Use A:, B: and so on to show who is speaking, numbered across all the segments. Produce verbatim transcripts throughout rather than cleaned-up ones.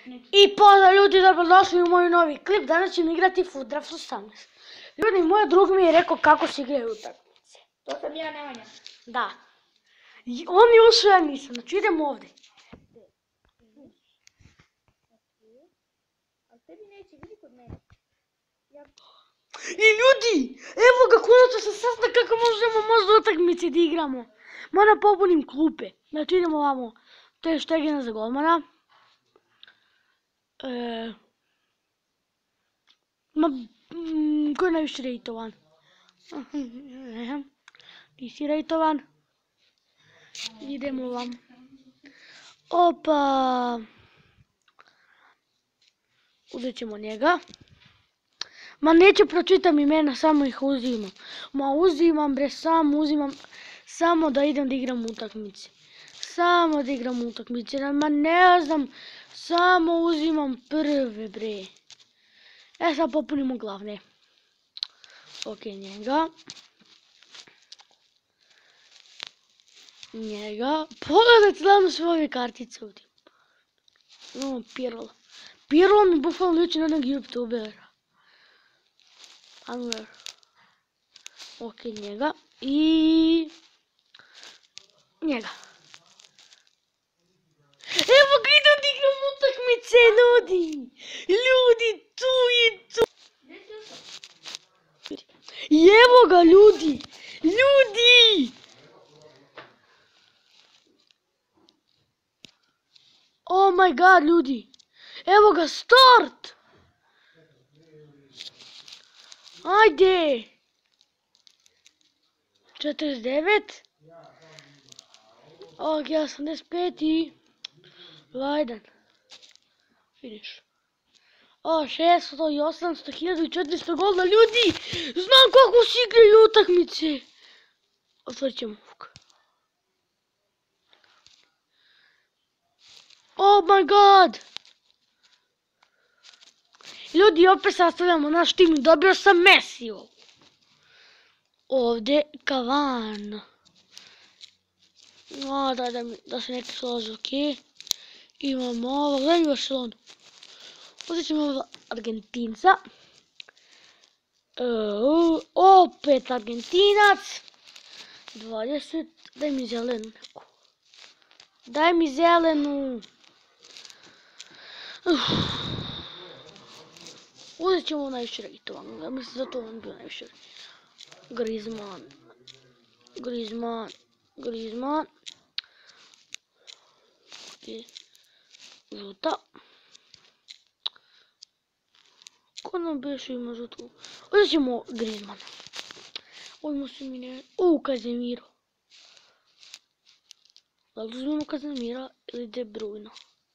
A: I pozdrav ljudi, dobrodošli u moj novi klip. Danas ćemo igrati Food Draft osamnaest. Ljudi, moj drug mi je rekao kako se igraju utakmice.
B: To sam ja, Nemanja.
A: Da. I on je ušao, ja nisam. Znači idemo ovdje.
B: Ali tebi neće, vidi kod mene.
A: I ljudi, evo ga, konačno sam saznao kako možemo možda utakmice da igramo. Moram popunim klupe. Znači idemo ovamo. To je Štegina za golmana. E, ma, mm, ko je najviše rejtovan? Ti si rejtovan. Idemo vam. Opa. Uzet ćemo njega. Ma neću pročitam imena, samo ih uzimam. Ma uzimam bre, samo uzimam. Samo da idem da igram utakmice. Samo da igram utakmice. Ma ne znam. Samo uzimam prve bre. E sad popunimo glavne. Ok, njega. Njega. Pogledajte da sve ove kartice ovdje. Imamo Pirlo. Pirlo mi bukvalno liči na jednog youtubera. Anwer. Ok, njega. I... njega. Evo ga, idem da igram utakmice, ljudi! Ljudi, tu je tu! I evo ga, ljudi! Ljudi! Oh my god, ljudi! Evo ga, start! Ajde! četrdeset devet. Ok, osamdeset pet i... Lajdan. Finish. O, šesto i osamsto, hiljadu i četiristo golda, ljudi! Znam kako se igraju utakmice! Otvorit ćemo ovog. Oh my god! Ljudi, opet sastavljamo naš tim i dobio sam Mesiju. Ovdje Kavan. No, daj da, da se neki složi, okej. Imamo ovo, gledaj mi Barcelonu. Uzet ćemo ovo Argentinca. Uh, opet Argentinac. dvadeset. Daj mi zelenu neku. Daj mi zelenu. Uh. Uzet ćemo najviše rejtovan. Ja mislim zato on bio najviše rejtovan. Griezmann. Griezmann. Griezmann. I žuta. Ko nam beše ima žutu? Uzet ćemo Griezmann. Ovdje se mi ne... U, Kazemiro. Da li uzmemo Kazemira ili De Bruyne?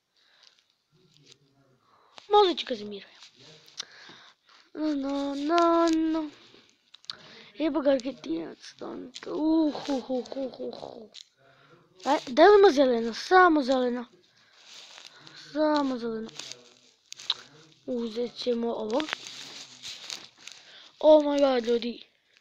A: Možda će Kazemira. No, no, no, no. Evo ga Argentinac. Uh, uh, uh, uh, uh. Daj, daj li ima zelena? Samo zelena. Samo zelena. Uzet ćemo ovo. Oh my god, ljudi.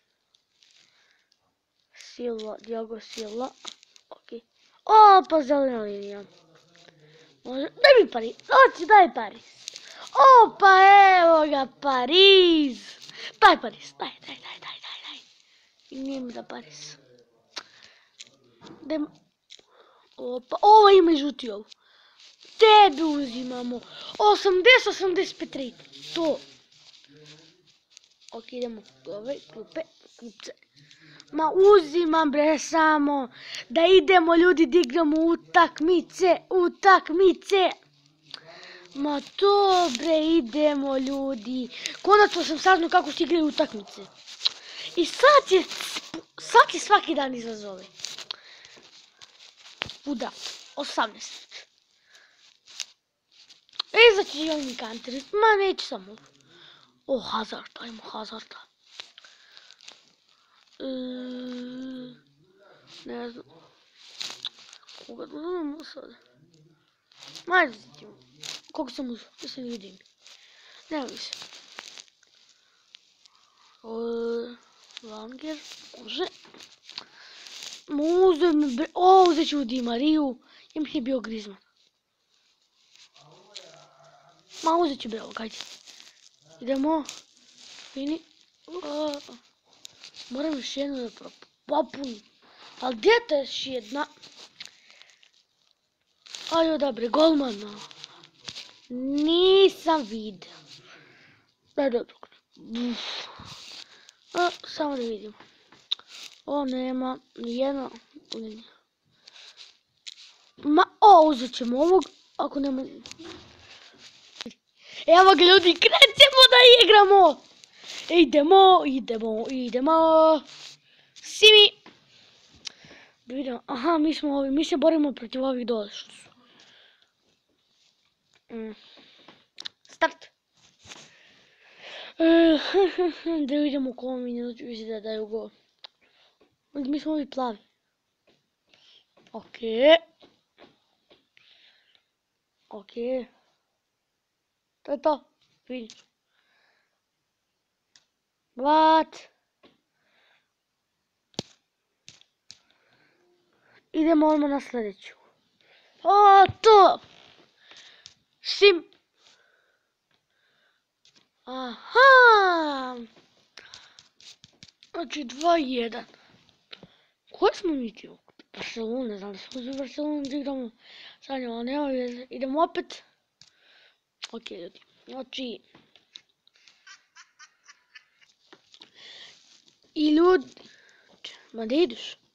A: Silva, Diogo Silva. Ok. Opa, zelena linija. Može... Daj mi Pariz. Oći, daj Pariz. Opa, evo ga Pariz. Daj Pariz, daj, daj, daj, daj, daj, daj. I nije mi da Pariz. Daj... Opa, ovo ima i žuti ovo. Tebi uzimamo. osamdeset osamdeset pet rate. To. Ok, idemo ove klupe, klupce. Ma uzimam bre samo. Da idemo ljudi da igramo utakmice, utakmice. Ma to bre, idemo ljudi. Konačno sam saznao kako se igraju utakmice. I sad je, sad je svaki dan izazove. Uda, osamnaest. E, znači je mi kanteri, ma neću samo. O, Hazard, ajmo Hazarda. E, ne znam. Koga da uzmemo sad? Ma, ne znam. Koliko sam uzao? Da se ne vidim. Nema više. Langer, može. Uzeo mi bre... O, uzet ću Di Mariju. Ja mi je bio Griezmann. Ma uzet ću belo, kajde. Idemo. Fini. O, moram još jednu da popunim. Ali gdje je ta još jedna? Ajo, dobre, golmana. Nisam vidio. Da, dobro. A, samo da vidimo. O, nema nijedno. Ma, o, uzet ćemo ovog. Ako nema... Evo ga ljudi, krećemo da igramo. Idemo, idemo, idemo. Svi mi. Vidimo, aha, mi smo ovi, mi se borimo protiv ovih dole što su. Mm. Start. Da vidimo koliko minuta vidi da daju gol. Mi smo ovi plavi. Okej. Okej. To je to. Vidiš. What? Idemo odmah na sljedeću. O, to! Sim. Aha! Znači dva jedan. Koji smo mi ti? Barcelona, ne znam da smo za Barcelona da igramo. Sad njima, nema veze. Idemo opet. Ok, ljudi. Znači... I ljudi... Ma da ideš?